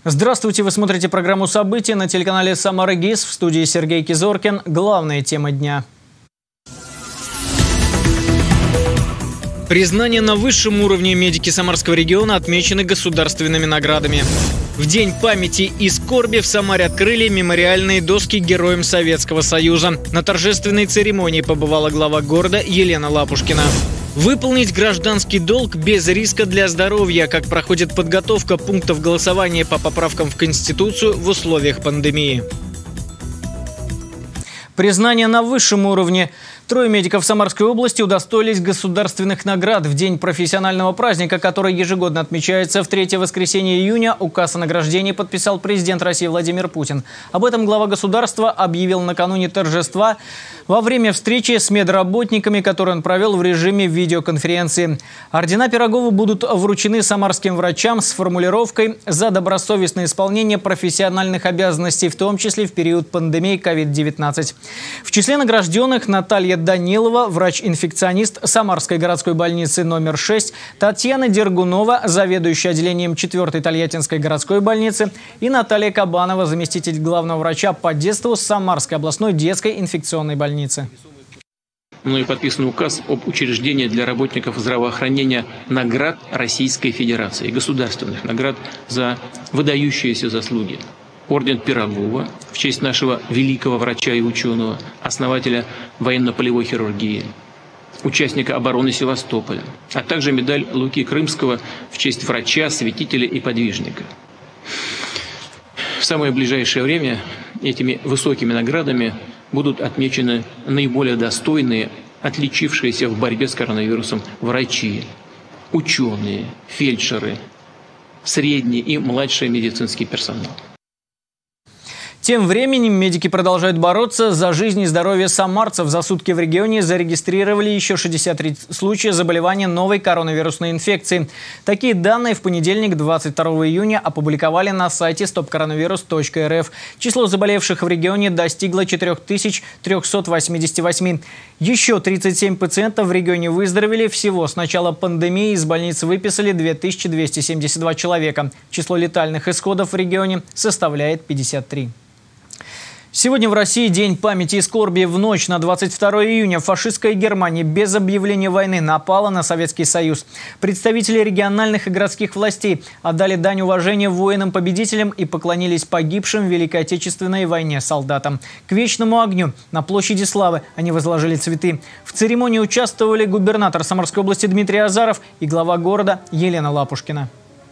Здравствуйте, вы смотрите программу «События» на телеканале «Самара ГИС». В студии Сергей Кизоркин. Главные темы дня. Признание на высшем уровне. Медики Самарского региона отмечены государственными наградами. В День памяти и скорби в Самаре открыли мемориальные доски героям Советского Союза. На торжественной церемонии побывала глава города Елена Лапушкина. Выполнить гражданский долг без риска для здоровья. Как проходит подготовка пунктов голосования по поправкам в Конституцию в условиях пандемии. Признание на высшем уровне. Трое медиков Самарской области удостоились государственных наград в день профессионального праздника, который ежегодно отмечается в третье воскресенье июня. Указ о награждении подписал президент России Владимир Путин. Об этом глава государства объявил накануне торжества во время встречи с медработниками, которую он провел в режиме видеоконференции. Ордена Пирогова будут вручены самарским врачам с формулировкой «За добросовестное исполнение профессиональных обязанностей, в том числе в период пандемии COVID-19». В числе награжденных Наталья Данилова, врач-инфекционист Самарской городской больницы номер 6, Татьяна Дергунова, заведующая отделением 4-й Тольяттинской городской больницы, и Наталья Кабанова, заместитель главного врача по детству Самарской областной детской инфекционной больницы. Мною подписан указ об учреждении для работников здравоохранения наград Российской Федерации, государственных наград за выдающиеся заслуги. Орден Пирогова в честь нашего великого врача и ученого, основателя военно-полевой хирургии, участника обороны Севастополя, а также медаль Луки Крымского в честь врача, святителя и подвижника. В самое ближайшее время этими высокими наградами будут отмечены наиболее достойные, отличившиеся в борьбе с коронавирусом врачи, ученые, фельдшеры, средний и младший медицинский персонал. Тем временем медики продолжают бороться за жизнь и здоровье самарцев. За сутки в регионе зарегистрировали еще 63 случая заболевания новой коронавирусной инфекции. Такие данные в понедельник, 22 июня, опубликовали на сайте stopcoronavirus.rf. Число заболевших в регионе достигло 4388. Еще 37 пациентов в регионе выздоровели. Всего с начала пандемии из больниц выписали 2272 человека. Число летальных исходов в регионе составляет 53. Сегодня в России День памяти и скорби. В ночь на 22 июня фашистская Германия без объявления войны напала на Советский Союз. Представители региональных и городских властей отдали дань уважения воинам-победителям и поклонились погибшим в Великой Отечественной войне солдатам. К вечному огню на площади Славы они возложили цветы. В церемонии участвовали губернатор Самарской области Дмитрий Азаров и глава города Елена Лапушкина.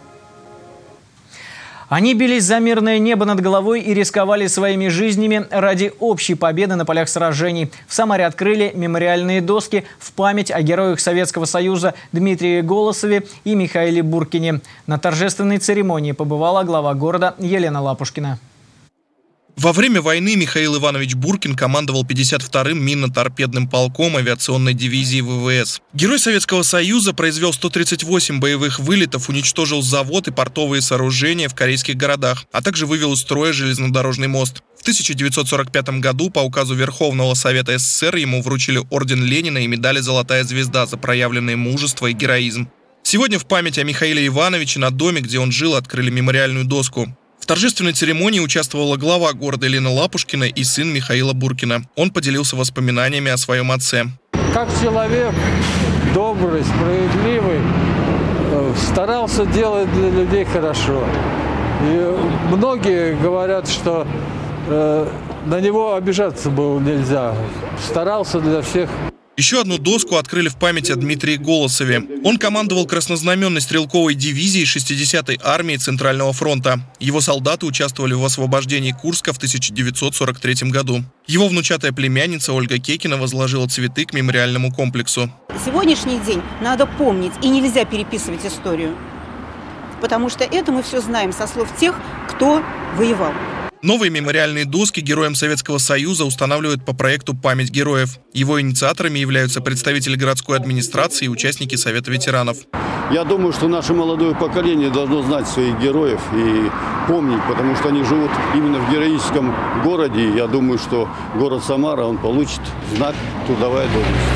Они бились за мирное небо над головой и рисковали своими жизнями ради общей победы на полях сражений. В Самаре открыли мемориальные доски в память о героях Советского Союза Дмитрии Голосове и Михаиле Буркине. На торжественной церемонии побывала глава города Елена Лапушкина. Во время войны Михаил Иванович Буркин командовал 52-м минно-торпедным полком авиационной дивизии ВВС. Герой Советского Союза произвел 138 боевых вылетов, уничтожил завод и портовые сооружения в корейских городах, а также вывел из строя железнодорожный мост. В 1945 году по указу Верховного Совета СССР ему вручили орден Ленина и медали «Золотая звезда» за проявленное мужество и героизм. Сегодня в память о Михаиле Ивановиче на доме, где он жил, открыли мемориальную доску. В торжественной церемонии участвовала глава города Елена Лапушкина и сын Михаила Буркина. Он поделился воспоминаниями о своем отце. Как человек добрый, справедливый, старался делать для людей хорошо. И многие говорят, что на него обижаться было нельзя. Старался для всех. Еще одну доску открыли в память о Дмитрии Голосове. Он командовал краснознаменной стрелковой дивизией 60-й армии Центрального фронта. Его солдаты участвовали в освобождении Курска в 1943 году. Его внучатая племянница Ольга Кекина возложила цветы к мемориальному комплексу. Сегодняшний день надо помнить, и нельзя переписывать историю. Потому что это мы все знаем со слов тех, кто воевал. Новые мемориальные доски героям Советского Союза устанавливают по проекту «Память героев». Его инициаторами являются представители городской администрации и участники Совета ветеранов. Я думаю, что наше молодое поколение должно знать своих героев и помнить, потому что они живут именно в героическом городе. Я думаю, что город Самара, он получит знак «Трудовая доблесть».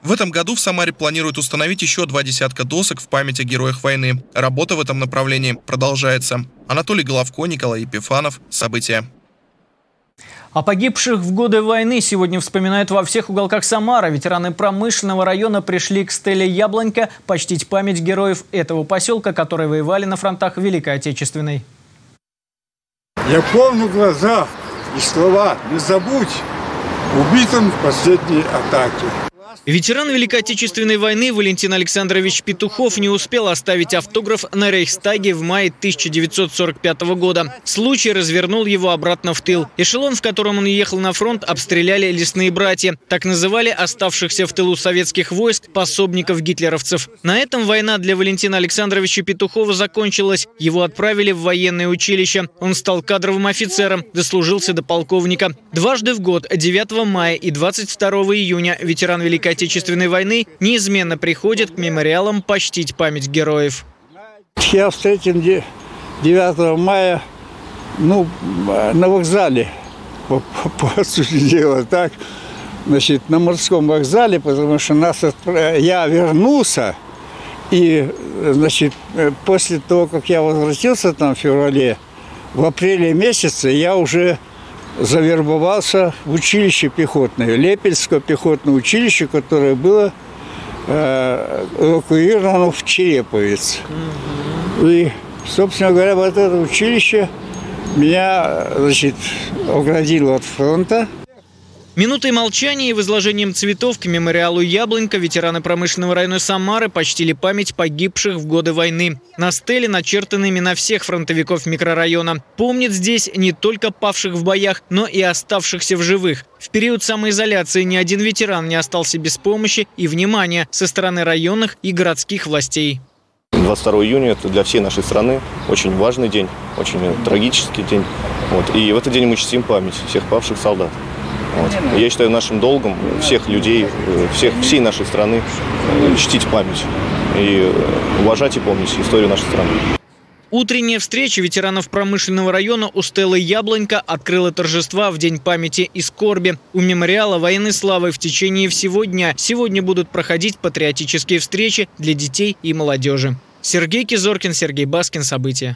В этом году в Самаре планируют установить еще 2 десятка досок в память о героях войны. Работа в этом направлении продолжается. Анатолий Головко, Николай Епифанов. События. О погибших в годы войны сегодня вспоминают во всех уголках Самары. Ветераны промышленного района пришли к стеле Яблонька почтить память героев этого поселка, которые воевали на фронтах Великой Отечественной. Я помню глаза и слова «Не забудь» убитым в последней атаке. Ветеран Великой Отечественной войны Валентин Александрович Петухов не успел оставить автограф на Рейхстаге в мае 1945 года. Случай развернул его обратно в тыл. Эшелон, в котором он ехал на фронт, обстреляли лесные братья. Так называли оставшихся в тылу советских войск пособников-гитлеровцев. На этом война для Валентина Александровича Петухова закончилась. Его отправили в военное училище. Он стал кадровым офицером, дослужился до полковника. Дважды в год, 9 мая и 22 июня, ветеран Великой Отечественной войны неизменно приходит к мемориалам почтить память героев. Я встретил 9 мая на вокзале, по сути дела, так, значит, на морском вокзале, потому что я вернулся, и, значит, после того, как я возвратился там в феврале, в апреле месяце я уже завербовался в училище пехотное, Лепельское пехотное училище, которое было эвакуировано в Череповец. И, собственно говоря, вот это училище меня, значит, оградило от фронта. Минутой молчания и возложением цветов к мемориалу Яблонька ветераны промышленного района Самары почтили память погибших в годы войны. На стеле начертаны имена всех фронтовиков микрорайона. Помнят здесь не только павших в боях, но и оставшихся в живых. В период самоизоляции ни один ветеран не остался без помощи и внимания со стороны районных и городских властей. 22 июня – это для всей нашей страны очень важный день, очень трагический день. И в этот день мы чтим память всех павших солдат. Я считаю нашим долгом всех людей, всей нашей страны чтить память и уважать и помнить историю нашей страны. Утренняя встреча ветеранов промышленного района у стелы Яблонька открыла торжества в День памяти и скорби. У мемориала военной славы в течение всего дня сегодня будут проходить патриотические встречи для детей и молодежи. Сергей Кизоркин, Сергей Баскин. События.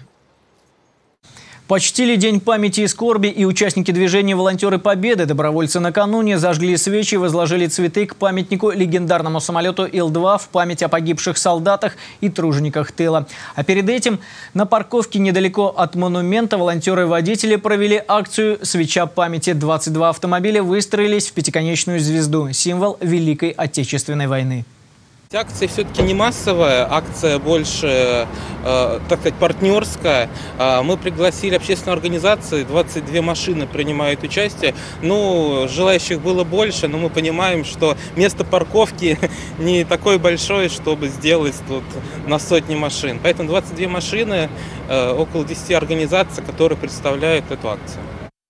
Почтили День памяти и скорби и участники движения «Волонтеры Победы». Добровольцы накануне зажгли свечи и возложили цветы к памятнику легендарному самолету Ил-2 в память о погибших солдатах и тружениках тыла. А перед этим на парковке недалеко от монумента волонтеры-водители провели акцию «Свеча памяти». 22 автомобиля выстроились в пятиконечную звезду – символ Великой Отечественной войны. Акция все-таки не массовая, акция больше, так сказать, партнерская. Мы пригласили общественные организации, 22 машины принимают участие. Желающих было больше, но мы понимаем, что место парковки не такое большое, чтобы сделать тут на сотни машин. Поэтому 22 машины, около 10 организаций, которые представляют эту акцию.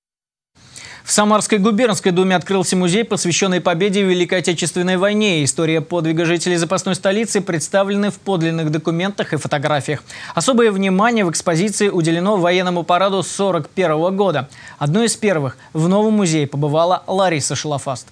В Самарской губернской думе открылся музей, посвященный победе в Великой Отечественной войне. История подвига жителей запасной столицы представлены в подлинных документах и фотографиях. Особое внимание в экспозиции уделено военному параду 1941 года. Одной из первых в новом музее побывала Лариса Шалафаст.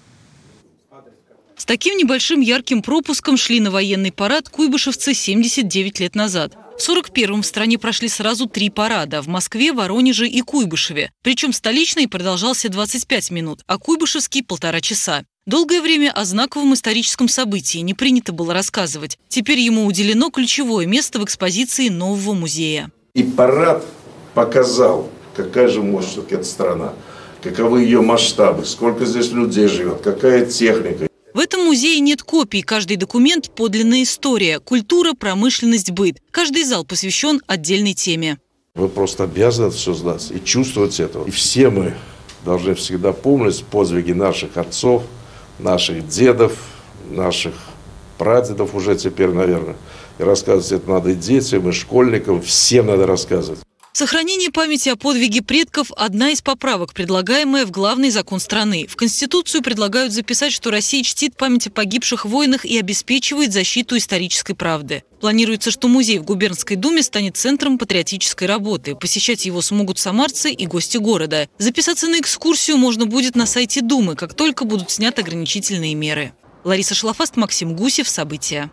С таким небольшим ярким пропуском шли на военный парад куйбышевцы 79 лет назад. В 1941-м в стране прошли сразу 3 парада – в Москве, Воронеже и Куйбышеве. Причем столичный продолжался 25 минут, а куйбышевский – 1,5 часа. Долгое время о знаковом историческом событии не принято было рассказывать. Теперь ему уделено ключевое место в экспозиции нового музея. И парад показал, какая же может быть эта страна, каковы ее масштабы, сколько здесь людей живет, какая техника. В этом музее нет копий. Каждый документ – подлинная история. Культура, промышленность, быт. Каждый зал посвящен отдельной теме. Вы просто обязаны это все знать и чувствовать это. И все мы должны всегда помнить подвиги наших отцов, наших дедов, наших прадедов уже теперь, наверное. И рассказывать это надо и детям, и школьникам. Всем надо рассказывать. Сохранение памяти о подвиге предков – одна из поправок, предлагаемая в главный закон страны. В Конституцию предлагают записать, что Россия чтит память о погибших в войнах и обеспечивает защиту исторической правды. Планируется, что музей в губернской думе станет центром патриотической работы. Посещать его смогут самарцы и гости города. Записаться на экскурсию можно будет на сайте Думы, как только будут сняты ограничительные меры. Лариса Шлафаст, Максим Гусев. События.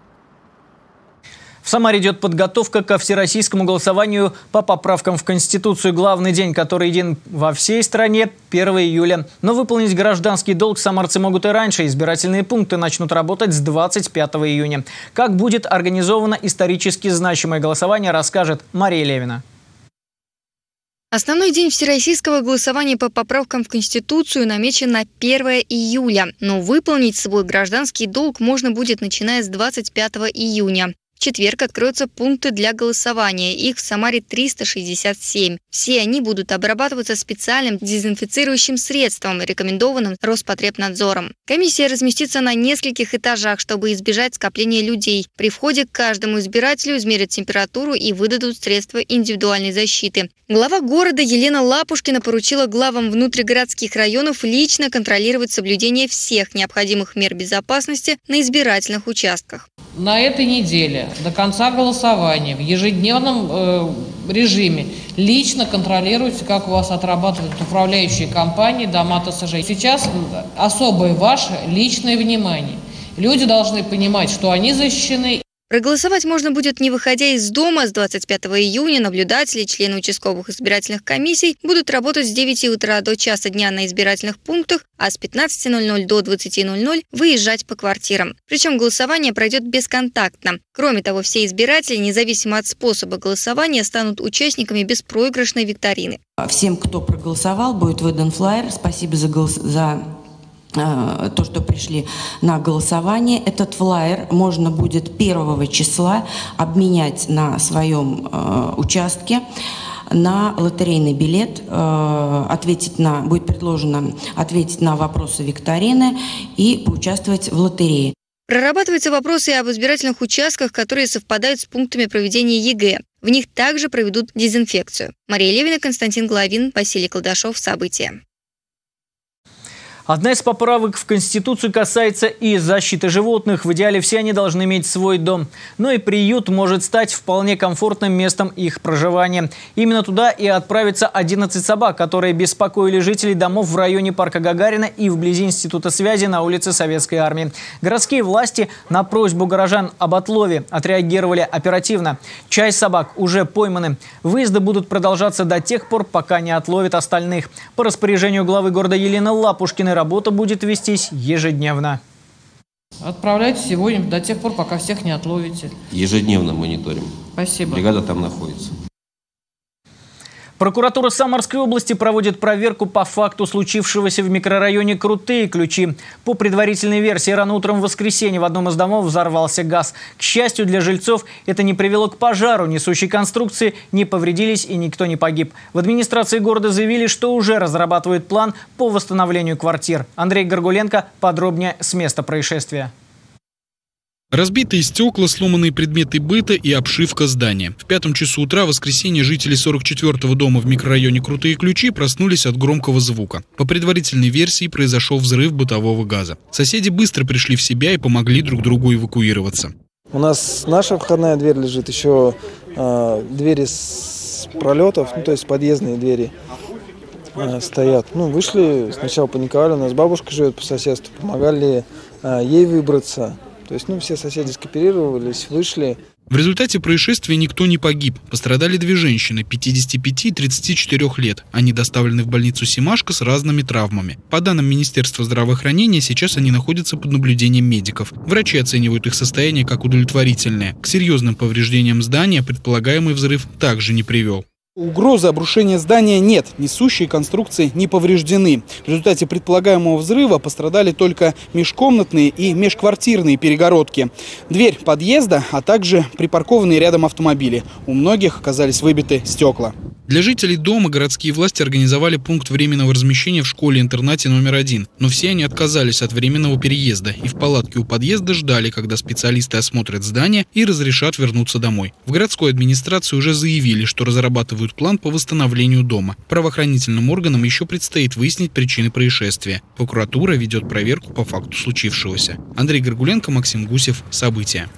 В Самаре идет подготовка ко всероссийскому голосованию по поправкам в Конституцию. Главный день, который един во всей стране, 1 июля. Но выполнить гражданский долг самарцы могут и раньше. Избирательные пункты начнут работать с 25 июня. Как будет организовано исторически значимое голосование, расскажет Мария Левина. Основной день всероссийского голосования по поправкам в Конституцию намечен на 1 июля. Но выполнить свой гражданский долг можно будет, начиная с 25 июня. В четверг откроются пункты для голосования. Их в Самаре 367. Все они будут обрабатываться специальным дезинфицирующим средством, рекомендованным Роспотребнадзором. Комиссия разместится на нескольких этажах, чтобы избежать скопления людей. При входе к каждому избирателю измерят температуру и выдадут средства индивидуальной защиты. Глава города Елена Лапушкина поручила главам внутригородских районов лично контролировать соблюдение всех необходимых мер безопасности на избирательных участках. На этой неделе до конца голосования в ежедневном режиме лично контролируйте, как у вас отрабатывают управляющие компании, дома ТСЖ. Сейчас особое ваше личное внимание. Люди должны понимать, что они защищены. Проголосовать можно будет, не выходя из дома. С 25 июня наблюдатели, члены участковых избирательных комиссий будут работать с 9 утра до часа дня на избирательных пунктах, а с 15:00 до 20:00 выезжать по квартирам. Причем голосование пройдет бесконтактно. Кроме того, все избиратели, независимо от способа голосования, станут участниками беспроигрышной викторины. Всем, кто проголосовал, будет выдан флаер. Спасибо за то, что пришли на голосование. Этот флаер можно будет 1 числа обменять на своем участке на лотерейный билет, будет предложено ответить на вопросы викторины и поучаствовать в лотерее. Прорабатываются вопросы об избирательных участках, которые совпадают с пунктами проведения ЕГЭ. В них также проведут дезинфекцию. Мария Левина, Константин Головин, Василий Колдашов. События. Одна из поправок в Конституцию касается и защиты животных. В идеале все они должны иметь свой дом. Но и приют может стать вполне комфортным местом их проживания. Именно туда и отправятся 11 собак, которые беспокоили жителей домов в районе парка Гагарина и вблизи Института связи на улице Советской Армии. Городские власти на просьбу горожан об отлове отреагировали оперативно. Часть собак уже пойманы. Выезды будут продолжаться до тех пор, пока не отловят остальных. По распоряжению главы города Елены Лапушкиной работа будет вестись ежедневно. Отправляйте сегодня до тех пор, пока всех не отловите. Ежедневно мониторим. Спасибо. Бригада там находится. Прокуратура Самарской области проводит проверку по факту случившегося в микрорайоне Крутые Ключи. По предварительной версии, рано утром в воскресенье в одном из домов взорвался газ. К счастью для жильцов, это не привело к пожару. Несущие конструкции не повредились и никто не погиб. В администрации города заявили, что уже разрабатывают план по восстановлению квартир. Андрей Горгуленко подробнее с места происшествия. Разбитые стекла, сломанные предметы быта и обшивка здания. В 5 часу утра в воскресенье жители 44-го дома в микрорайоне Крутые Ключи проснулись от громкого звука. По предварительной версии произошел взрыв бытового газа. Соседи быстро пришли в себя и помогли друг другу эвакуироваться. У нас наша входная дверь лежит, еще двери с пролетов, то есть подъездные двери стоят. Вышли, сначала паниковали, у нас бабушка живет по соседству, помогали ей выбраться. То есть, все соседи скооперировались, вышли. В результате происшествия никто не погиб. Пострадали 2 женщины, 55 и 34 лет. Они доставлены в больницу Семашко с разными травмами. По данным Министерства здравоохранения, сейчас они находятся под наблюдением медиков. Врачи оценивают их состояние как удовлетворительное. К серьезным повреждениям здания предполагаемый взрыв также не привел. Угрозы обрушения здания нет, несущие конструкции не повреждены. В результате предполагаемого взрыва пострадали только межкомнатные и межквартирные перегородки, дверь подъезда, а также припаркованные рядом автомобили. У многих оказались выбиты стекла. Для жителей дома городские власти организовали пункт временного размещения в школе-интернате номер 1. Но все они отказались от временного переезда и в палатке у подъезда ждали, когда специалисты осмотрят здание и разрешат вернуться домой. В городской администрации уже заявили, что разрабатывают план по восстановлению дома. Правоохранительным органам еще предстоит выяснить причины происшествия. Прокуратура ведет проверку по факту случившегося. Андрей Горгуленко, Максим Гусев. События.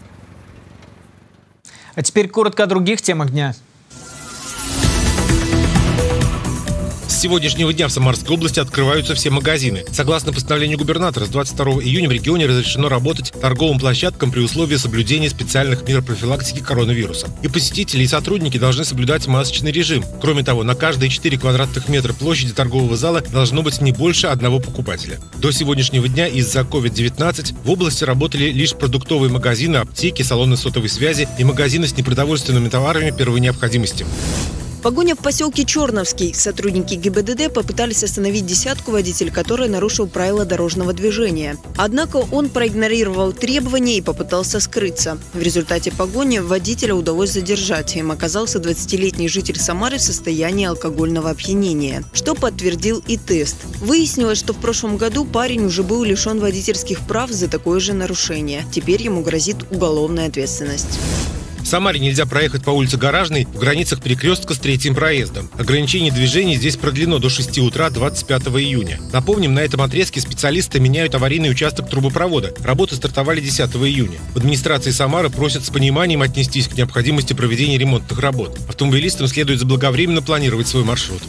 А теперь коротко о других темах дня. С сегодняшнего дня в Самарской области открываются все магазины. Согласно постановлению губернатора, с 22 июня в регионе разрешено работать торговым площадкам при условии соблюдения специальных мер профилактики коронавируса. И посетители, и сотрудники должны соблюдать масочный режим. Кроме того, на каждые 4 квадратных метра площади торгового зала должно быть не больше одного покупателя. До сегодняшнего дня из-за COVID-19 в области работали лишь продуктовые магазины, аптеки, салоны сотовой связи и магазины с непродовольственными товарами первой необходимости. Погоня в поселке Черновский. Сотрудники ГИБДД попытались остановить десятку, водитель который нарушил правила дорожного движения. Однако он проигнорировал требования и попытался скрыться. В результате погони водителя удалось задержать. Им оказался 20-летний житель Самары в состоянии алкогольного опьянения, что подтвердил и тест. Выяснилось, что в прошлом году парень уже был лишен водительских прав за такое же нарушение. Теперь ему грозит уголовная ответственность. В Самаре нельзя проехать по улице Гаражной в границах перекрестка с третьим проездом. Ограничение движения здесь продлено до 6 утра 25 июня. Напомним, на этом отрезке специалисты меняют аварийный участок трубопровода. Работы стартовали 10 июня. В администрации Самары просят с пониманием отнестись к необходимости проведения ремонтных работ. Автомобилистам следует заблаговременно планировать свой маршрут.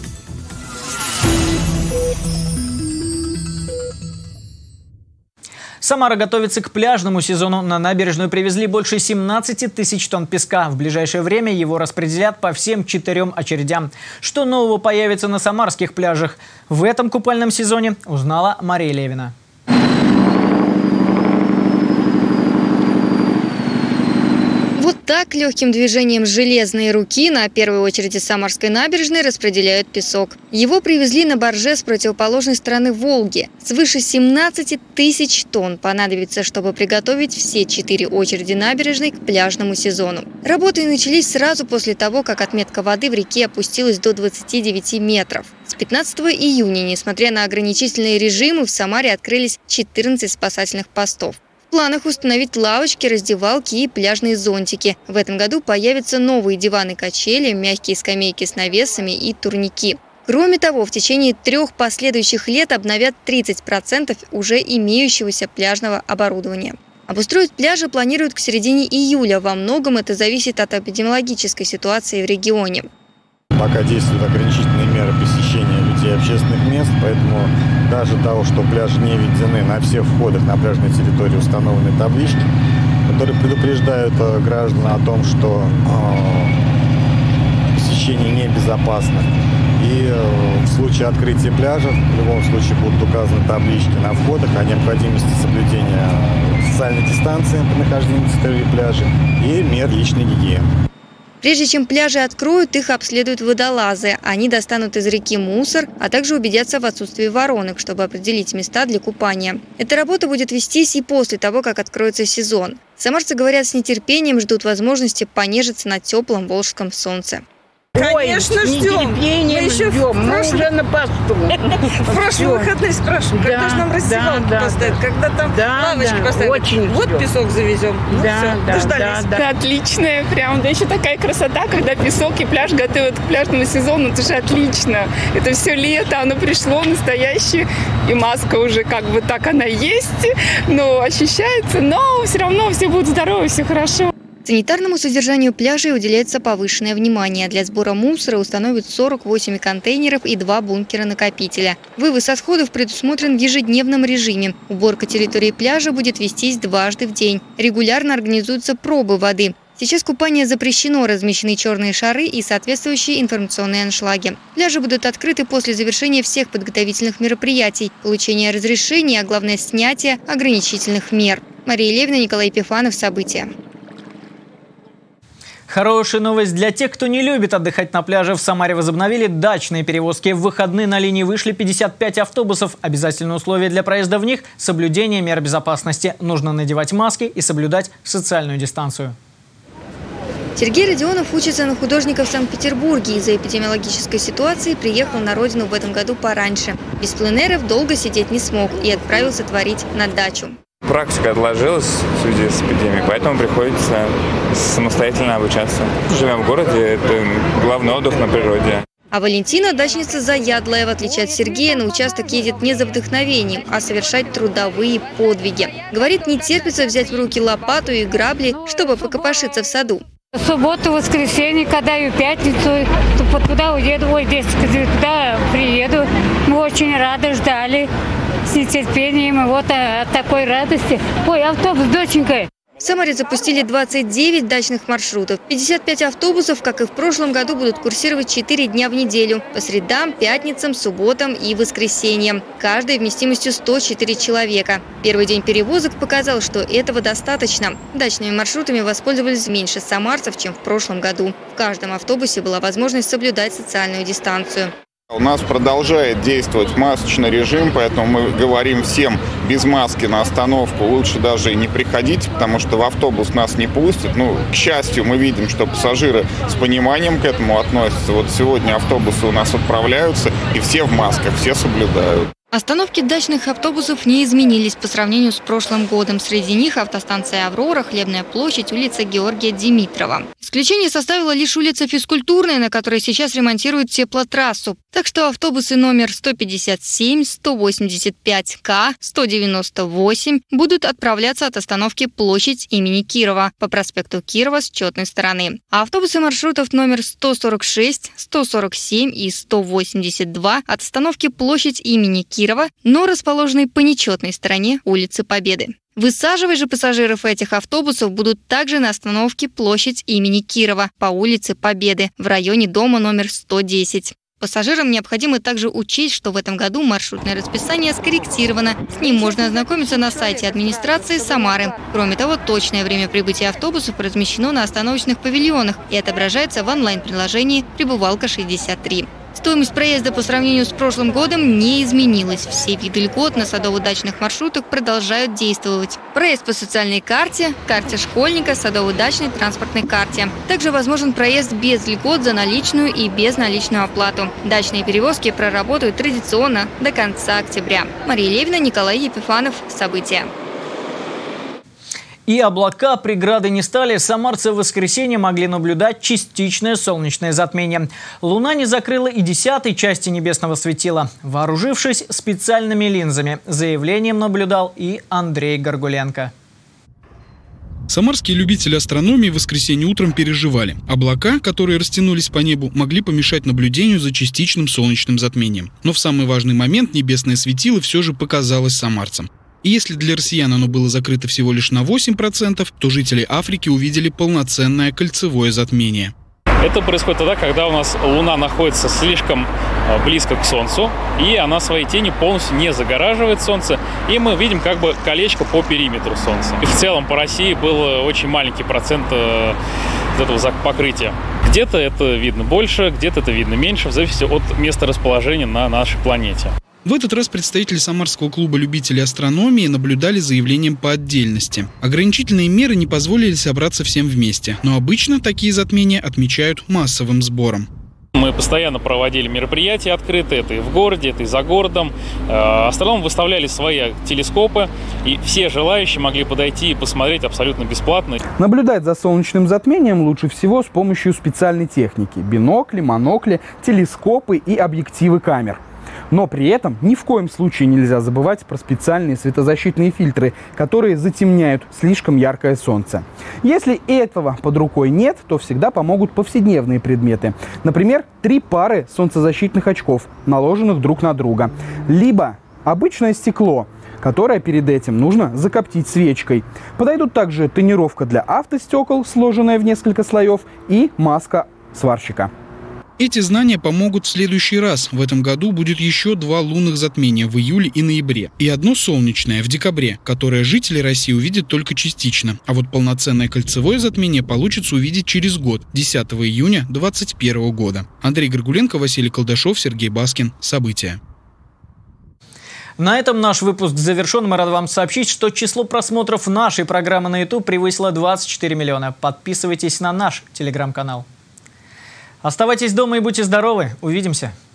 Самара готовится к пляжному сезону. На набережную привезли больше 17 тысяч тонн песка. В ближайшее время его распределят по всем 4 очередям. Что нового появится на самарских пляжах в этом купальном сезоне, узнала Мария Левина. Вот так легким движением железной руки на первой очереди Самарской набережной распределяют песок. Его привезли на барже с противоположной стороны Волги. Свыше 17 тысяч тонн понадобится, чтобы приготовить все 4 очереди набережной к пляжному сезону. Работы начались сразу после того, как отметка воды в реке опустилась до 29 метров. С 15 июня, несмотря на ограничительные режимы, в Самаре открылись 14 спасательных постов. В планах установить лавочки, раздевалки и пляжные зонтики. В этом году появятся новые диваны-качели, мягкие скамейки с навесами и турники. Кроме того, в течение 3 последующих лет обновят 30% уже имеющегося пляжного оборудования. Обустроить пляжи планируют к середине июля. Во многом это зависит от эпидемиологической ситуации в регионе. Пока действуют ограничительные меры посещения людей общественных мест, поэтому даже того, что пляжи не введены, на всех входах на пляжной территории установлены таблички, которые предупреждают граждан о том, что посещение небезопасно. И в случае открытия пляжа в любом случае будут указаны таблички на входах о необходимости соблюдения социальной дистанции при нахождении на территории пляжа и мер личной гигиены. Прежде чем пляжи откроют, их обследуют водолазы. Они достанут из реки мусор, а также убедятся в отсутствии воронок, чтобы определить места для купания. Эта работа будет вестись и после того, как откроется сезон. Самарцы, говорят, с нетерпением ждут возможности понежиться на теплом волжском солнце. Конечно, ждем. Мы еще мы уже на посту. В прошлые выходные спрашиваем, когда же нам раздевалку поставят, когда там лавочки поставят. Очень вот песок завезем. Дождались. Отличная, прям. Да еще такая красота, когда песок и пляж готовят к пляжному сезону. Это же отлично. Это все лето, оно пришло настоящее. И маска уже как бы так она есть, но ощущается. Но все равно все будут здоровы, все хорошо. Санитарному содержанию пляжей уделяется повышенное внимание. Для сбора мусора установят 48 контейнеров и 2 бункера-накопителя. Вывоз отходов предусмотрен в ежедневном режиме. Уборка территории пляжа будет вестись дважды в день. Регулярно организуются пробы воды. Сейчас купание запрещено, размещены черные шары и соответствующие информационные аншлаги. Пляжи будут открыты после завершения всех подготовительных мероприятий, получения разрешений, а главное снятия ограничительных мер. Мария Левина, Николай Епифанов. События. Хорошая новость для тех, кто не любит отдыхать на пляже. В Самаре возобновили дачные перевозки. В выходные на линии вышли 55 автобусов. Обязательное условие для проезда в них – соблюдение мер безопасности. Нужно надевать маски и соблюдать социальную дистанцию. Сергей Родионов учится на художника в Санкт-Петербурге. Из-за эпидемиологической ситуации приехал на родину в этом году пораньше. Без пленэров долго сидеть не смог и отправился творить на дачу. Практика отложилась в связи с эпидемией, поэтому приходится самостоятельно обучаться. Живем в городе, это главный отдых на природе. А Валентина, дачница заядлая, в отличие от Сергея, на участок едет не за вдохновением, а совершать трудовые подвиги. Говорит, не терпится взять в руки лопату и грабли, чтобы покопошиться в саду. В субботу, воскресенье, когда и в пятницу, то туда уеду, туда приеду. Мы очень рады, ждали с нетерпением, и вот от такой радости. Ой, автобус, доченька. В Самаре запустили 29 дачных маршрутов. 55 автобусов, как и в прошлом году, будут курсировать 4 дня в неделю. По средам, пятницам, субботам и воскресеньям. Каждой вместимостью 104 человека. Первый день перевозок показал, что этого достаточно. Дачными маршрутами воспользовались меньше самарцев, чем в прошлом году. В каждом автобусе была возможность соблюдать социальную дистанцию. У нас продолжает действовать масочный режим, поэтому мы говорим всем без маски на остановку лучше даже и не приходить, потому что в автобус нас не пустят. К счастью, мы видим, что пассажиры с пониманием к этому относятся. Вот сегодня автобусы у нас отправляются, и все в масках, все соблюдают. Остановки дачных автобусов не изменились по сравнению с прошлым годом. Среди них автостанция «Аврора», Хлебная площадь, улица Георгия Димитрова. Исключение составила лишь улица Физкультурная, на которой сейчас ремонтируют теплотрассу. Так что автобусы номер 157, 185К, 198 будут отправляться от остановки Площадь имени Кирова по проспекту Кирова с Четной стороны. А автобусы маршрутов номер 146, 147 и 182 от остановки Площадь имени Кирова, но расположенной по нечетной стороне улицы Победы. Высаживать же пассажиров этих автобусов будут также на остановке Площадь имени Кирова по улице Победы в районе дома номер 110. Пассажирам необходимо также учесть, что в этом году маршрутное расписание скорректировано. С ним можно ознакомиться на сайте администрации Самары. Кроме того, точное время прибытия автобусов размещено на остановочных павильонах и отображается в онлайн-приложении «Прибывалка-63». Стоимость проезда по сравнению с прошлым годом не изменилась. Все виды льгот на садово-дачных маршрутах продолжают действовать. Проезд по социальной карте, карте школьника, садово-дачной транспортной карте. Также возможен проезд без льгот за наличную и безналичную оплату. Дачные перевозки проработают традиционно до конца октября. Мария Левина, Николай Епифанов. События. И облака преграды не стали. Самарцы в воскресенье могли наблюдать частичное солнечное затмение. Луна не закрыла и 10-й части небесного светила. Вооружившись специальными линзами, заявлением наблюдал и Андрей Горгуленко. Самарские любители астрономии в воскресенье утром переживали. Облака, которые растянулись по небу, могли помешать наблюдению за частичным солнечным затмением. Но в самый важный момент небесное светило все же показалось самарцам. И если для россиян оно было закрыто всего лишь на 8%, то жители Африки увидели полноценное кольцевое затмение. Это происходит тогда, когда у нас Луна находится слишком близко к Солнцу, и она своей тенью полностью не загораживает Солнце, и мы видим как бы колечко по периметру Солнца. И в целом по России был очень маленький процент этого покрытия. Где-то это видно больше, где-то это видно меньше, в зависимости от места расположения на нашей планете. В этот раз представители Самарского клуба любителей астрономии наблюдали за явлением по отдельности. Ограничительные меры не позволили собраться всем вместе, но обычно такие затмения отмечают массовым сбором. Мы постоянно проводили мероприятия открытые, это и в городе, это и за городом. Астрономы выставляли свои телескопы, и все желающие могли подойти и посмотреть абсолютно бесплатно. Наблюдать за солнечным затмением лучше всего с помощью специальной техники – бинокли, монокли, телескопы и объективы камер. Но при этом ни в коем случае нельзя забывать про специальные светозащитные фильтры, которые затемняют слишком яркое солнце. Если этого под рукой нет, то всегда помогут повседневные предметы. Например, 3 пары солнцезащитных очков, наложенных друг на друга. Либо обычное стекло, которое перед этим нужно закоптить свечкой. Подойдут также тонировка для автостекол, сложенная в несколько слоев, и маска сварщика. Эти знания помогут в следующий раз. В этом году будет еще 2 лунных затмения в июле и ноябре. И одно солнечное в декабре, которое жители России увидят только частично. А вот полноценное кольцевое затмение получится увидеть через год, 10 июня 2021 года. Андрей Горгуленко, Василий Колдашов, Сергей Баскин. События. На этом наш выпуск завершен. Мы рады вам сообщить, что число просмотров нашей программы на YouTube превысило 24 миллиона. Подписывайтесь на наш телеграм-канал. Оставайтесь дома и будьте здоровы. Увидимся.